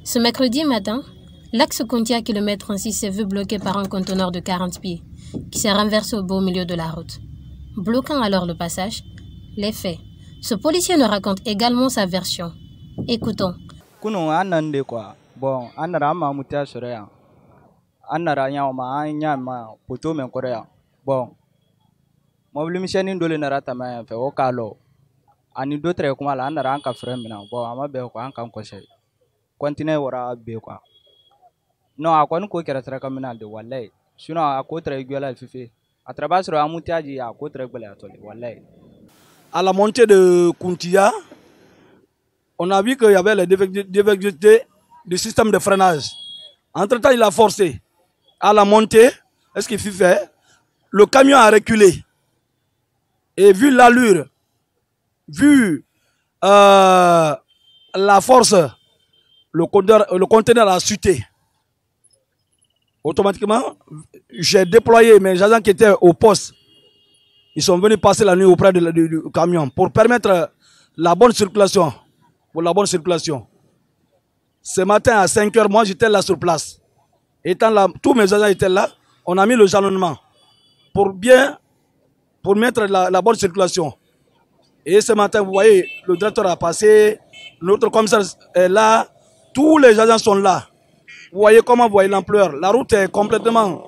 Ce mercredi matin, l'axe Kontia km 36 s'est vu bloqué par un conteneur de 40 pieds qui s'est renversé au beau milieu de la route, bloquant alors le passage. Les faits. Ce policier nous raconte également sa version. Écoutons. Bon, ani do tre kuma la andara anka frère mina bon ama be ko anka conseil continue wara be quoi non akon ko kera tra kamina de wallahi sinon ako tre guela fifi à travers sur amutiaji ako tre gbele atole wallahi. À la montée de Kuntia, on a vu qu'il y avait les défectuosités du système de freinage. Entre-temps, il a forcé. À la montée, est-ce qu'il fait? Le camion a reculé. Et vu l'allure, vu la force, le conteneur a chuté. Automatiquement, j'ai déployé mes agents qui étaient au poste. Ils sont venus passer la nuit auprès du camion pour permettre la bonne circulation. Pour la bonne circulation. Ce matin à 5 h, moi j'étais là sur place. Étant là, tous mes agents étaient là. On a mis le jalonnement pour mettre la bonne circulation. Et ce matin, vous voyez, le directeur a passé, notre commissaire est là, tous les agents sont là. Vous voyez comment vous voyez l'ampleur. La route est complètement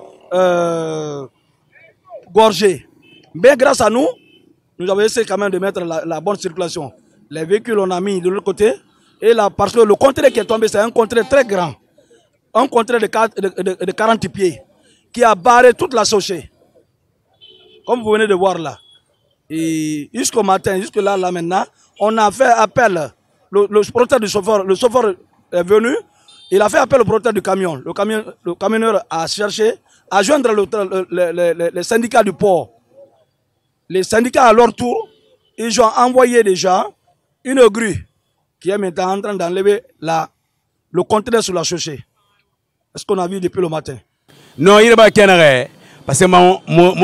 gorgée. Mais grâce à nous, nous avons essayé quand même de mettre la bonne circulation. Les véhicules, on a mis de l'autre côté. Et là, parce que le conteneur qui est tombé, c'est un conteneur très grand. Un conteneur de 40 pieds qui a barré toute la chaussée. Comme vous venez de voir là. Et jusqu'au matin, jusque là maintenant, on a fait appel. Le protecteur du chauffeur, le chauffeur est venu. Il a fait appel au protecteur du camion. Le camionneur a cherché à joindre les syndicats du port. Les syndicats, à leur tour, ils ont envoyé déjà une grue qui est maintenant en train d'enlever le conteneur sur la chaussée. Est-ce qu'on a vu depuis le matin? Non, il n'y a pas de parce que non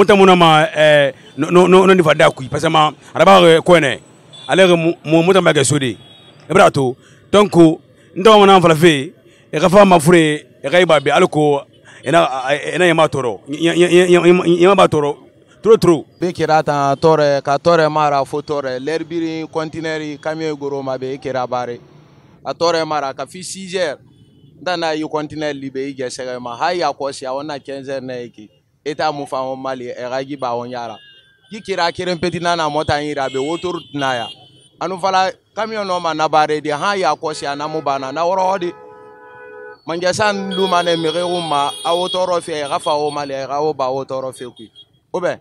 il faut d'accord parce que ma araba connaît alors mon ma sodi e brato donc ndo mon en fait e ka fa ma fure e ka iba be alko ena yama toro yama toro trop be kirata tore ka tore mara fo tore l'herbiri conteneur camion goro ma be kira bare a tore mara ka fi 6 heures dana yu conteneur libe ige sere ma haya ko si awona 15 heures na yiki eta mu fa o mali e ragi ba on yara ki kira kiren petina na mota yira be wotor na ya anu fala camion no ma na bare di haya ko si anamu bana na worodi manjasan lumane mere uma a wotoro fe rafa o mali ra o ba wotoro fe ku obe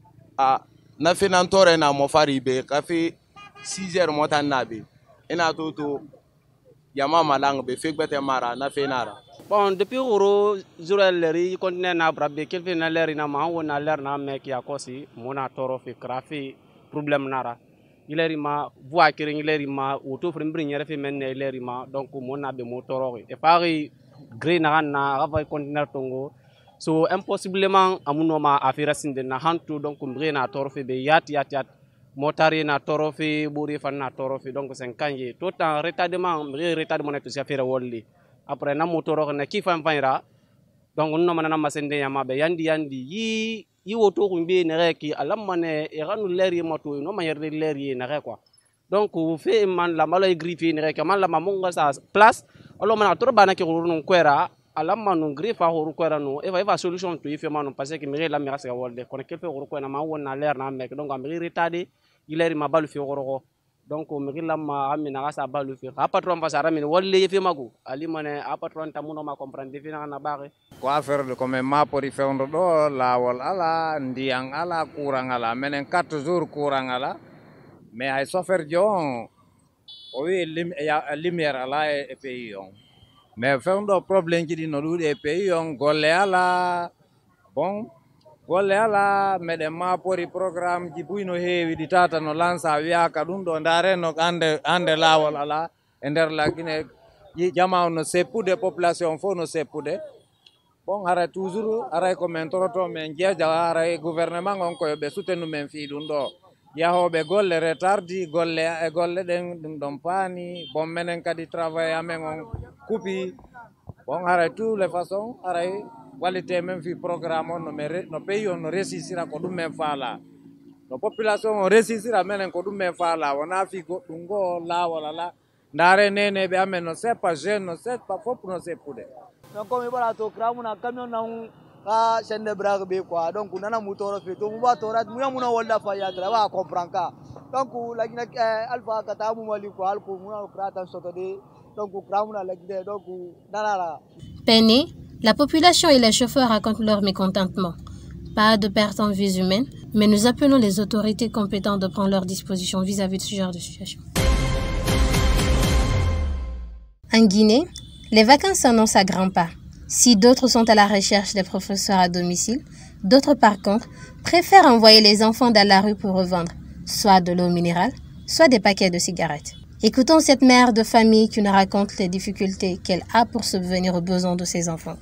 a na finantore na mo fari be ka fi 6 heures mota na be ina toto yama malang be fe gbete mara na fenara. Bon, depuis Ouro, Zurel, continue na brabe, quelqu'un na l'air na ma, on a l'air na mec qui a cosi, mon a toro fait crafi, problème nara. Il est ma voix qui il est ma, ou tout frère brinyer fait mener il est ma, donc mon a be motoro. Et pareil, green na, rava continue tongo. So impossiblement, amunoma affaire sinde na hantu, donc green na toro fait be yat, motari na toro fait, bourri fan na toro fait, donc 5 ans, tout en retardement, retardement est aussi affaire wall. Après na motoro na ki fam fanira donc no manana masende yama be yandi yi woto kumbe ne reki alamane e ranu leri moto no ma yerde leri ne re quoi donc vous fait man la malo griffe ne reki man la mamunga sa place alo mana toro bana ki runu kwera alama no griffe ho kwera no e va solution to ife manu parce que mi la mi rasa wolde kono kelfe ho kwena ma wona ler na mek donc am retardé il est ma balu fi goroko donc mi lamma amina asa balu fi a patron fasara min wolle fi magu ali mane a patron tamuno ma comprendre fi na bare ko affaire de comme ma pori fewndo do lawol ala ndiang ala courant ala menen 4 jours courant ala mais ay sofer jon o wi lumière ala e pays on mais fewndo problème ki di no du e pays on golle ala bon golle ala meden ma pori programme ji buyno heewi di tata no lansa wiaka dum do ndare no ande lawol ala e der la Guinée jama no seppude population fo no seppude bon ara toujours ara ko men toroto men jeja ara gouvernement on ko be soutenu men fi dum do yahoɓe golle retardi golle ɗen ɗum ɗon paani bon menen kadi travail amen on kuupi bon haray tous les façons haray wallite men fi programme on no pays on no réussira ko ɗum men faala no population on réussira menen ko ɗum men faala wona fi goɗɗum goo laawol ala ndaare neneɓe amen no seppa jeune no seppa fof no seppude donc comme ɓaɗa to kramuna camion nan ka chaîne braque be quoi donc nana mutoro fe to muba torat muya muna walla fa ya tra wa comprend ka donc lagina alpha kata mu mali ko alko muna kratan soto de donc kramuna lagide donc nana. Peinés, la population et les chauffeurs racontent leur mécontentement. Pas de perte en vies humaines, mais nous appelons les autorités compétentes de prendre leurs dispositions vis-à-vis de ce genre de situation. En Guinée, les vacances s'annoncent à grands pas. Si d'autres sont à la recherche des professeurs à domicile, d'autres par contre préfèrent envoyer les enfants dans la rue pour revendre soit de l'eau minérale, soit des paquets de cigarettes. Écoutons cette mère de famille qui nous raconte les difficultés qu'elle a pour subvenir aux besoins de ses enfants.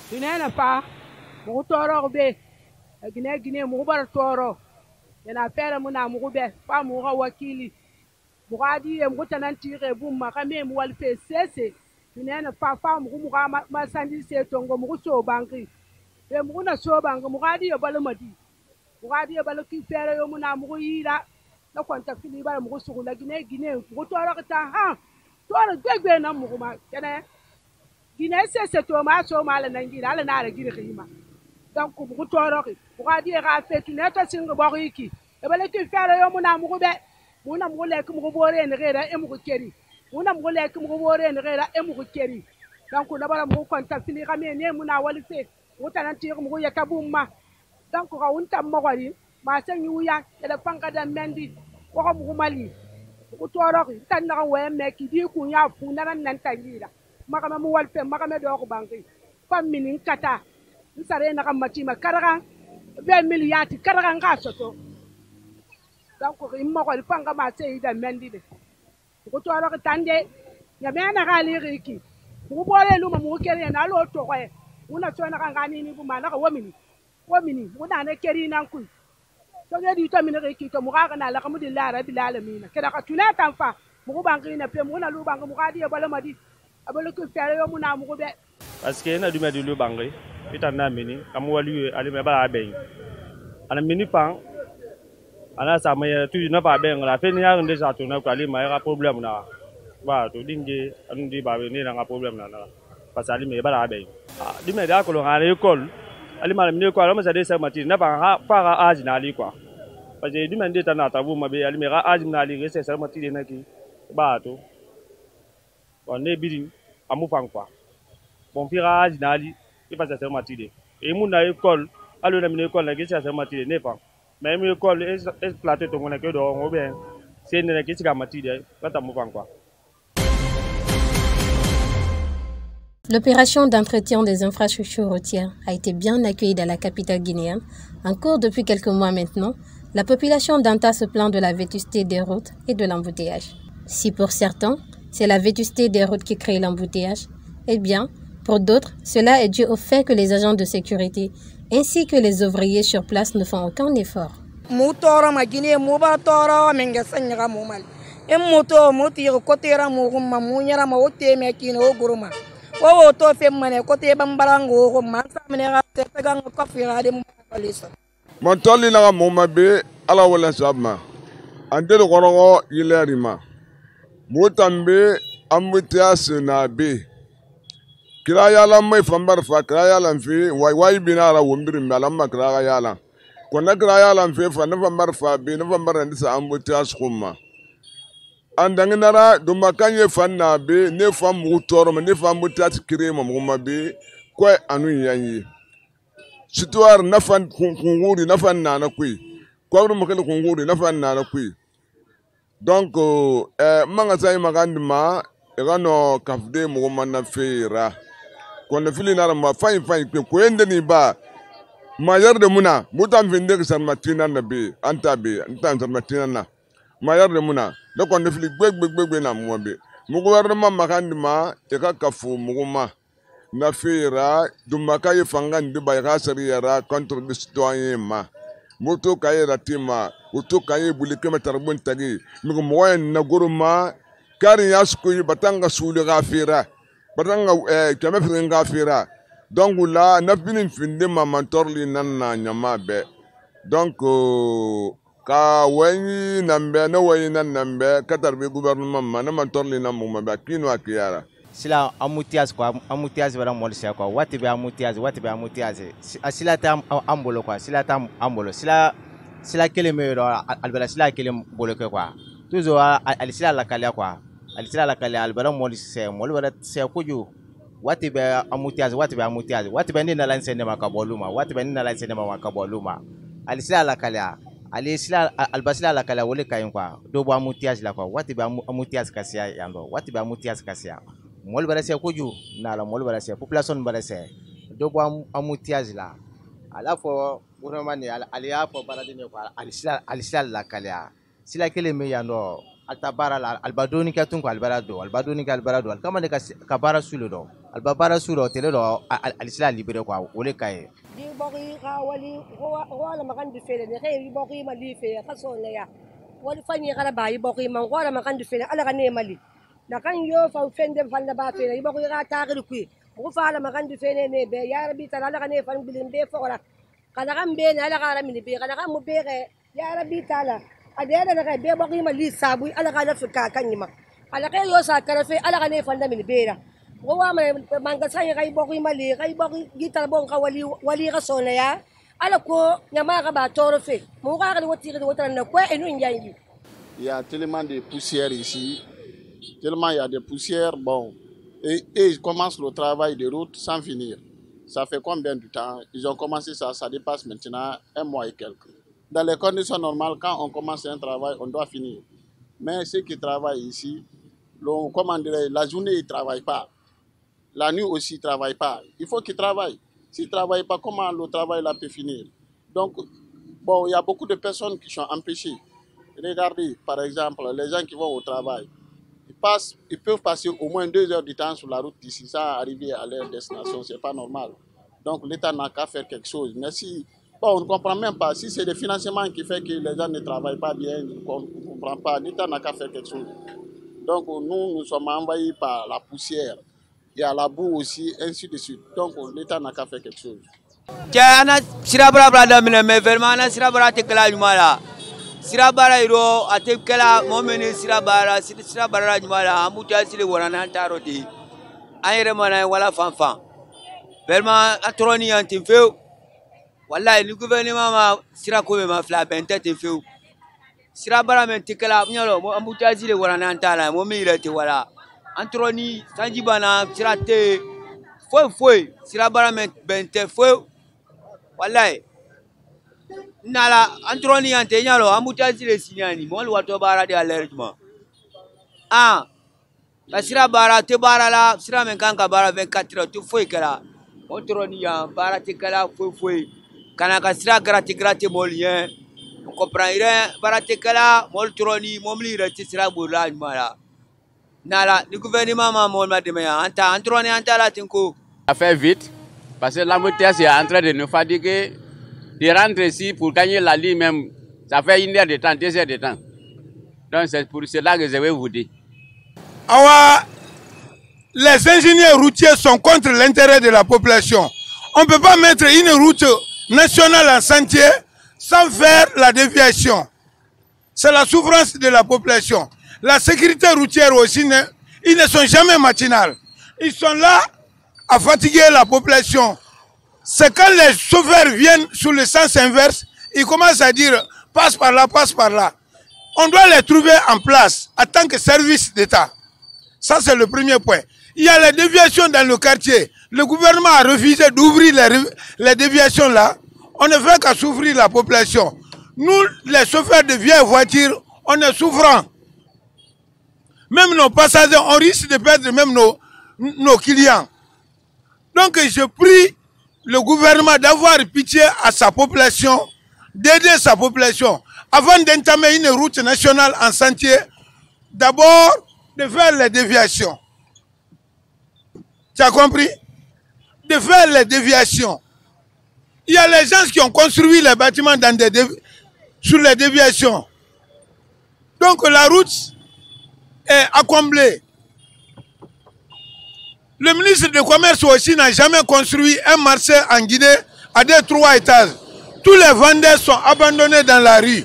Nene papa mugu masandi se tongo mugu so banki e mugu na so banki mugadi e balo madi mugadi e balo ki fere yo muna mugu yira na kwanta fili balo mugu sugu la gine mugu toro ta ha toro gbegbe na mugu ma kene gine se to ma so ma la nangi ala na ala gire khima donc mugu toro ki mugadi e ga fetu ne to singo bo yiki e balo ki fere yo muna mugu be muna mugu le ki mugu bore ne gera e mugu keri muna mugole ki mugu bore ne gera e mugu keri donc na bala mugu konta fili game ne muna wali fe mutanan ti mugu yakabumma donc ka unta mogori ma sen yuya e da fanga da mendi ko mugu mali ko toro tan na we me ki di ku ya fu nan nan tangira maka mu wal fe maka me do ko banki fam minin kata nsare na kam mati ma karaga 20 milliards karaga nga soto donc ko immo ko fanga ma sey da mendi de ko toro ko tande ya me na gali riki mu bole lu mu kere na lo to ko una so na ngani ni bu ma na ko womini una ne keri nan ku to ne di to mi ne riki to mu ga na la kamu dillahi rabbil alamin ke da ka tuna tan fa mu bangi na pe mu na lu bangi mu ga di balo madi abalo ko fere yo mu na mu be parce que na du me di lu bangi pitan na mini kamu wali ali me ba be ana mini pan ana sa me tu na ba be ngala fe ni ya nde sa to na ko ali ma ya problem na ba to dinge anu di ba ni na problem na parce ali me ba be di me da ko lo ngale école ali ma me ko ma sa de sa mati na ba ha para age na ali quoi parce que di me de ta na ta bu ma be ali me ga age na ali se sa mati de na ki ba to on ne bidin amu fan quoi bon pira age na ali il passe sa mati de et mon na école alo na me école na ki sa mati de ne pas même école exploité to ngona ke do ngo ben c'est ne ki sa mati de kata mu fan quoi. L'opération d'entretien des infrastructures routières a été bien accueillie dans la capitale guinéenne. En cours depuis quelques mois maintenant, la population d'Anta se plaint de la vétusté des routes et de l'embouteillage. Si pour certains, c'est la vétusté des routes qui crée l'embouteillage, eh bien, pour d'autres, cela est dû au fait que les agents de sécurité ainsi que les ouvriers sur place ne font aucun effort. Montoli na moma be ala wala sabma ande do kono yilerima motambe amutias na be kiraya la mai fambar fa kiraya la fi wai binara wombiri malamma kiraya la kona kiraya la fi fa na fambar fa be na fambar ndisa amutias kuma andanginara dumakanye fanna be ne fam mutoro ne fam mutias kirema moma be ko anu yanyi Situar nafan kunguri nafan nana kui kwa mukele kunguri nafan nana kui donc manga sai magandi ma egano kafde mugoma na feira kona fili nara ma fain ko ende ni ba mayar de muna mutam vinde san matina na be anta san matina na mayar de muna da kona fili gbegbe na mo be mugwar ma magandi ma e ka kafu mugoma na feira dumaka ye fanga ndi ba ga sari yara contre le citoyen ma moto kayera tima Auto kaye buli kema tarbon tagi. Migo moyen na goroma kari yasku batanga sulu gafira. Batanga kema fin gafira. Donc là na finin finde ma mentorli nan na nyama be. Donc ka wani nambe na wani nan nambe katarbe gouvernement mana mentorli nan mo ba kino akiyara. Sila amutiaz quoi amutiaz wala molisia quoi wati be amutiaz sila tam ambolo quoi sila tam ambolo sila kele meuro albala sila kele boloke quoi toujours al sila la kala quoi al sila la kala albala molisia molwala se kuju wati be amutiaz wati be ni na lanse ne makaboluma wati be ni na lanse ne makaboluma al sila la kala ali sila albasila la kala wole kayin quoi do bo amutiaz la quoi wati be amutiaz kasia yando wati be amutiaz kasia mol barase kuju na la mol barase population barase do bo amutiaz la ala fo gouvernement ni aliya fo baradine ko alisila la kala sila kele me yando altabara la albadoni ka tun ko albarado kama ne ka bara sulo do albabara sulo tele do alisila libere ko wole kay di boki ka wala makan di fele ne kay boki mali fe ka so ne ya wali fani kala bayi boki man wala makan di fele ala kan ne mali na kan yo fa fende fanda ba fele boki ka taagri ku ko fa ala makan di fele ne be ya rabbi ta ala kan ne fan bilin be fo la kana kan be ne ala kan mi be kana kan mu be ya rabbi taala adena na kay be boki mali sabu ala kan fi ka kan yima ala kay yo sa kala fe ala kan ne fanda mi be la wa manga saya kay boki mali kay boki gitar bon ka wali ka sona ya ala ko nyama ka ba toro fe mo ka ka woti na ko enu nyangi. Il y a tellement de poussière ici, tellement il y a de poussière, bon, et ils commencent le travail de route sans finir. Ça fait combien de temps? Ils ont commencé ça dépasse maintenant 1 mois et quelques. Dans les conditions normales, quand on commence un travail, on doit finir. Mais ceux qui travaillent ici, la journée ils ne travaillent pas. La nuit aussi, ils ne travaillent pas. Il faut qu'ils travaillent. S'ils ne travaillent pas, comment le travail là peut finir? Donc, bon, il y a beaucoup de personnes qui sont empêchées. Regardez, par exemple, les gens qui vont au travail, ils peuvent passer au moins 2 heures du temps sur la route d'ici, ça arriver à leur destination, ce n'est pas normal. Donc, l'État n'a qu'à faire quelque chose. Mais si, bon, on ne comprend même pas, si c'est le financement qui fait que les gens ne travaillent pas bien, on ne comprend pas, l'État n'a qu'à faire quelque chose. Donc, nous sommes envahis par la poussière. Il y a la boue aussi, ainsi de suite. Donc, l'État n'a qu'à faire quelque chose. Mais vraiment, Sirabara iro atekela momene sirabara jumala amuja sile warana taroti ayere mana wala fanfan vraiment atroni antin feu wallahi le gouvernement ma sirako ma fla bentete feu sirabara men tekela nyalo amuja sile warana tala momire te wala atroni sanjibana sirate foi sirabara men bente feu wallahi nala antroni ante nyalo amutazile sinyani mol wato bara de alerjuma basira bara te bara la sira men kanka bara 24 heures tu foi kala antroni ya bara te kala foi kana ka sira grati molien on comprendre bara te kala mol troni momli reti sira burla mala nala le gouvernement ma mol ma de ya anta antroni anta la tinko ça fait vite parce que l'embouteillage est en train de nous fatiguer. De rentrer ici pour gagner la ligne même, ça fait 1 heure de temps, 2 heures de temps. Donc c'est pour cela que je vais vous dire. Les ingénieurs routiers sont contre l'intérêt de la population. On ne peut pas mettre une route nationale en sentier sans faire la déviation. C'est la souffrance de la population. La sécurité routière aussi, ils ne sont jamais matinales. Ils sont là à fatiguer la population. C'est quand les chauffeurs viennent sous le sens inverse, ils commencent à dire passe par là, passe par là. On doit les trouver en place en tant que service d'État. Ça, c'est le premier point. Il y a les déviations dans le quartier. Le gouvernement a refusé d'ouvrir les déviations là. On ne fait qu'à souffrir la population. Nous, les chauffeurs de vieilles voitures, on est souffrants. Même nos passagers, on risque de perdre même nos clients. Donc, je prie le gouvernement d'avoir pitié à sa population, d'aider sa population. Avant d'entamer une route nationale en sentier, d'abord de faire les déviations. Tu as compris? De faire les déviations. Il y a les gens qui ont construit les bâtiments dans des sur les déviations. Donc la route est à combler. Le ministre du Commerce aussi n'a jamais construit un marché en Guinée à 2-3 étages. Tous les vendeurs sont abandonnés dans la rue.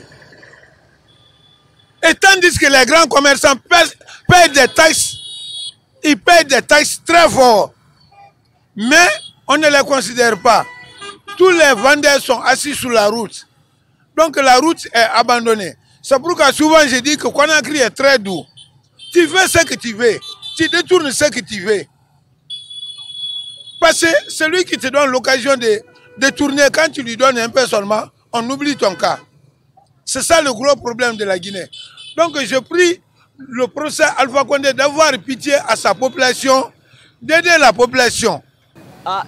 Et tandis que les grands commerçants payent des taxes, ils payent des taxes très fortes. Mais on ne les considère pas. Tous les vendeurs sont assis sur la route. Donc la route est abandonnée. C'est pourquoi souvent je dis que Conakry est très doux. Tu fais ce que tu veux. Tu détournes ce que tu veux. Parce que celui qui te donne l'occasion de détourner, quand tu lui donnes un peu seulement, on oublie ton cas. C'est ça le gros problème de la Guinée. Donc je prie le professeur Alpha Condé d'avoir pitié à sa population, d'aider la population. Ah,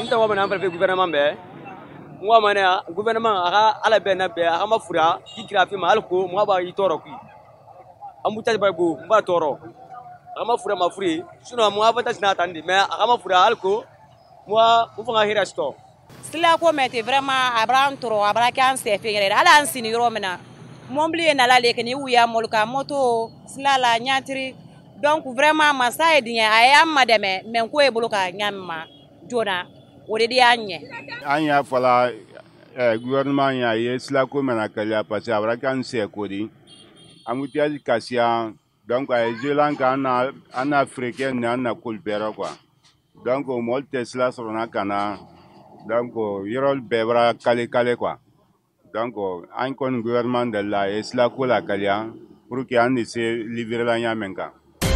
gouvernement ala be na be ama fura ikrafi ma alko mo ba yitoro ku amuta ba go ba toro ama fura ma furi sino mo avata sina tandi mais ama fura alko mo fanga hira sto sila ko mete vraiment abran toro abra kan se fingere ala ansini romena mombli na la leke ni uya molka moto sila la nyatri donc vraiment masa edinya ayam madame men ko e buluka nyamma jona wodi anye anya fala gouvernement ya yesla ko mena kala parce abra kan se kodi amutia kasia donc ay jelan kana en africain na kulbera quoi donc mol tesla sona kana donc yorol bebra kale quoi donc un kon gouvernement de la yesla ko la kalia pour que on se livrer la nyamenka.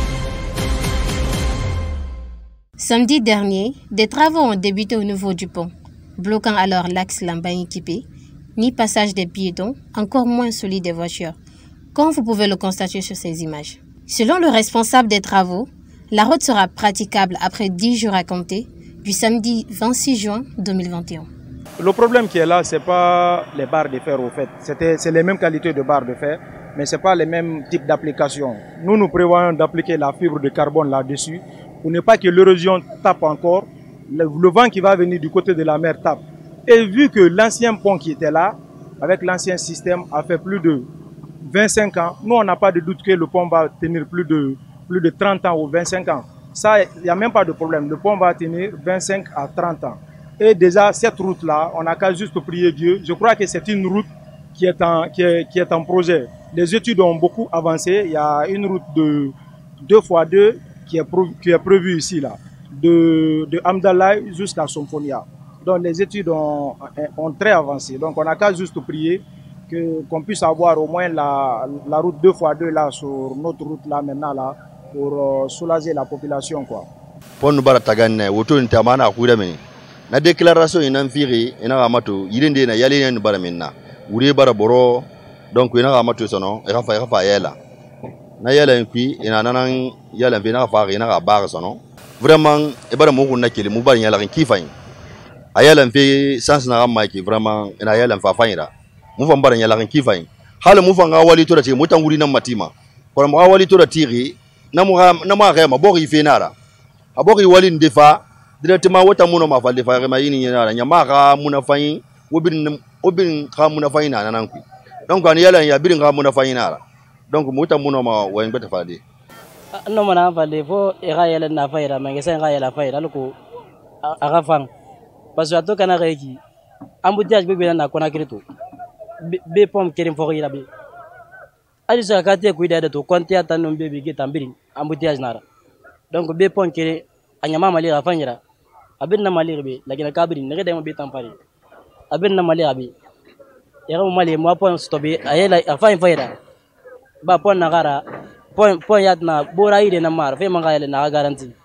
Samedi dernier, des travaux ont débuté au niveau du pont, bloquant alors l'axe Lambaye-Kipé, ni passage des piétons, encore moins celui des voitures, comme vous pouvez le constater sur ces images. Selon le responsable des travaux, la route sera praticable après 10 jours à compter, du samedi 26 juin 2021. Le problème qui est là, ce n'est pas les barres de fer au fait. C'est les mêmes qualités de barres de fer, mais ce n'est pas les mêmes types d'application. Nous prévoyons d'appliquer la fibre de carbone là-dessus, pour ne pas que l'érosion tape encore, le vent qui va venir du côté de la mer tape. Et vu que l'ancien pont qui était là, avec l'ancien système, a fait plus de 25 ans, nous on n'a pas de doute que le pont va tenir plus de 30 ans ou 25 ans. Ça, il n'y a même pas de problème. Le pont va tenir 25 à 30 ans. Et déjà, cette route-là, on n'a qu'à juste prier Dieu. Je crois que c'est une route qui est en projet. Les études ont beaucoup avancé. Il y a une route de 2x2 qui est prévu ici, là, de Amdallah jusqu'à Somphonia. Donc les études ont très avancé. Donc on n'a qu'à juste prier qu'on puisse avoir au moins la route 2x2 là, sur notre route là maintenant, là, pour soulager la population, quoi. Pour nous battre, autour de Tamana, la déclaration est infirée, et n'a amato, il est né, il y a une baramina. Uri baraboro, donc il n'a amato son et Raphaël. Na yala nkui ina nanan yala vena fa ina ga ba sono vraiment e bara mo kunna kele mu ba yala nki fa ayala mfe sans na ma ki vraiment ina yala fa fa ira mu fa bara yala nki fa hala mu fa nga wali to da ti mutanguri nan matima ko mo wali to da tiri na ma ga ma bori fe nara abori wali ndefa directement wata muno ma fa defa ma yini nara nya ma ga muna fa yin obin ka muna fa ina nan ku donc an yala ya birin ga muna fa ina donc muta muno ma wa ngata fadi no mana fadi fo e ga yela na faira ma ngesa ga yela faira luko aga fang parce que to kana reki embouteillage be na kona kirito be pom kerim fo ira be ali sa ka te kuida to konti ata no be be tambiri embouteillage nara donc be pom kere anyama mali ga fanyira abin na mali be lakina kabiri ne ga be tampari abin na mali abi ya ga mali mo pom stobe ayela afan faira ba pon nagara pon yatna bora ide na mar fe manga ele na garanti